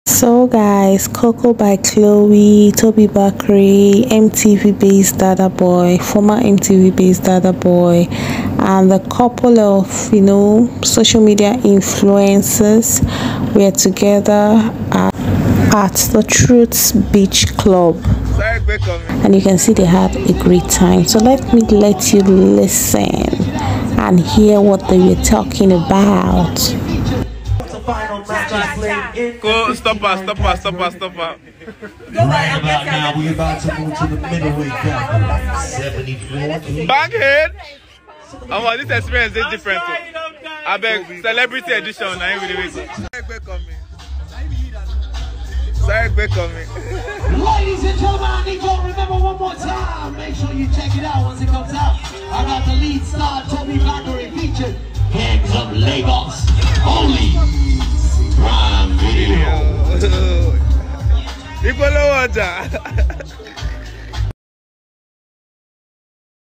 So guys, Koko by Khloe, Tobi Bakre, MTV based Dadaboy, former MTV based Dadaboy, and a couple of social media influencers were together at the Truths Beach Club, and you can see they had a great time. So let me let you listen and hear what they were talking about. Go, stop her. Right about now, we're about to move to the middleweight category. 74. Bankhead. Oh, this experience is different. I beg, celebrity edition. I ain't really Ladies and gentlemen, I need you to remember one more time. Make sure you check it out once it comes out. I got the lead star, Tobi Bakre, featured Gangs of Lagos. Only Prime Video. People know what